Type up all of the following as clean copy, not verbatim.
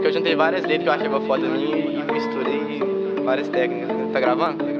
que eu juntei várias letras que eu achava foda minha e misturei várias técnicas. Tá gravando?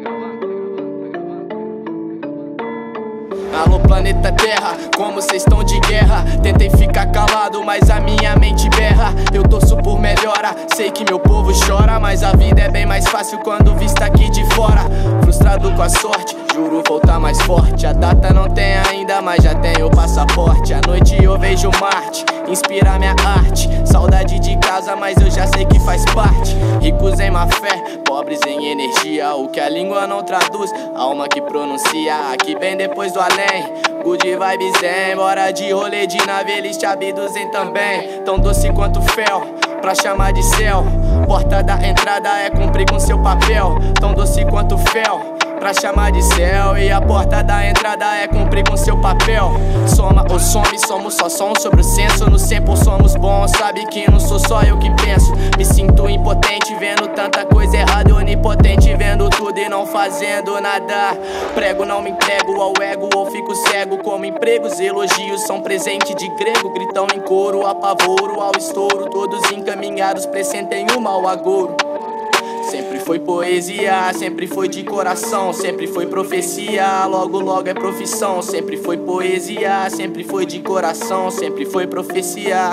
Alô planeta Terra, como cês estão de guerra? Tentei ficar calado, mas a minha mente berra. Eu torço por melhora, sei que meu povo chora, mas a vida é bem mais fácil quando vista aqui de fora. Frustrado com a sorte, juro voltar mais forte. A data não tem ainda, mas já tenho o passaporte. À noite eu vejo Marte, inspira minha arte. Saudade de casa, mas eu já sei que faz parte. Ricos em má fé, pobres em energia. O que a língua não traduz, alma que pronuncia. Aqui vem depois do além, good vibes zen. Bora de rolê de nave, eles te abduzem também. Tão doce quanto fel, pra chamar de céu. Porta da entrada é cumprir com seu papel. Tão doce quanto fel, pra chamar de céu. E a porta da entrada é cumprir com seu papel. Soma ou some, somos só som sobre o senso. No sample somos bons, sabe que não sou só eu que penso. Me sinto impotente vendo tanta coisa errada, onipotente vendo tudo e não fazendo nada. Prego, não me entrego ao ego ou fico cego. Como empregos, elogios são presente de grego. Gritão em coro, apavoro ao estouro. Todos encaminhados pressentem o mau agouro. Sempre foi poesia, sempre foi de coração, sempre foi profecia, logo logo é profissão. Sempre foi poesia, sempre foi de coração, sempre foi profecia.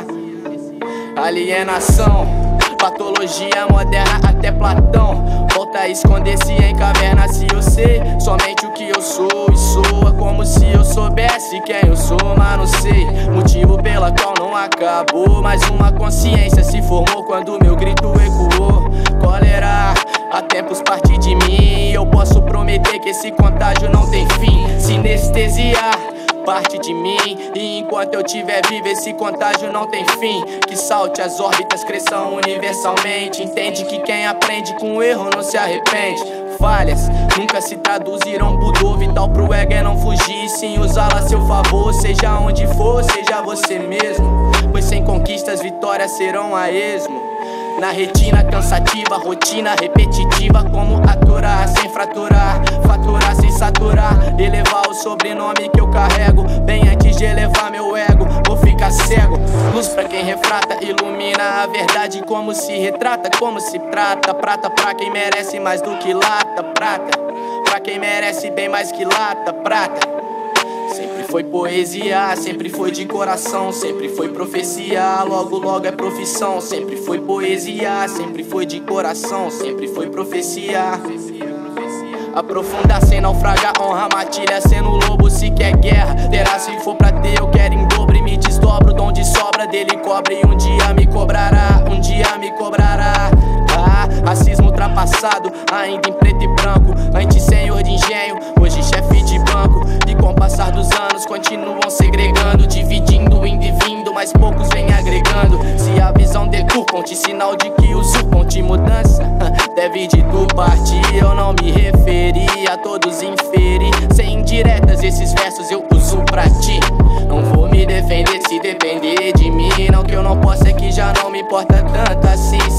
Alienação, patologia moderna até Platão. Volta a esconder-se em caverna se eu sei somente o que eu sou. E soa como se eu soubesse quem eu sou, mas não sei motivo pela qual não acabou. Mas uma consciência se formou quando meu grito ecoou. Cólera, há tempos parte de mim. Eu posso prometer que esse contágio não tem fim. Sinestesia, parte de mim. E enquanto eu tiver vivo, esse contágio não tem fim. Que salte as órbitas, cresçam universalmente. Entende que quem aprende com erro não se arrepende. Falhas nunca se traduzirão por dor. Vital pro ego é não fugir, sim usá-la a seu favor. Seja onde for, seja você mesmo. Pois sem conquistas, vitórias serão a esmo. Na retina cansativa, rotina repetitiva. Como aturar sem fraturar, faturar sem saturar. Elevar o sobrenome que eu carrego bem antes de elevar meu ego. Vou ficar cego, luz pra quem refrata. Ilumina a verdade como se retrata, como se trata. Prata pra quem merece mais do que lata. Prata pra quem merece bem mais que lata. Prata. Sempre foi poesia, sempre foi de coração, sempre foi profecia, logo logo é profissão. Sempre foi poesia, sempre foi de coração, sempre foi profecia. Aprofundar sem naufragar, honra matilha sendo lobo se quer guerra. Terá se for pra ter, eu quero em dobro e me desdobro. Dom de sobra dele cobre e um dia me cobrará, um dia me cobrará. Racismo ultrapassado, ainda em preto e branco. Antes senhor de engenho, hoje chefe de banco. E com o passar dos anos continuam segregando, dividindo, indo e vindo, mas poucos vêm agregando. Se a visão decupam-te, sinal de que usurpam-te. Mudança deve de tu partir. Eu não me referi a todos inferir. Sem indiretas esses versos eu uso pra ti. Não vou me defender se depender de mim. Não que eu não possa, é que já não me importa tanto assim.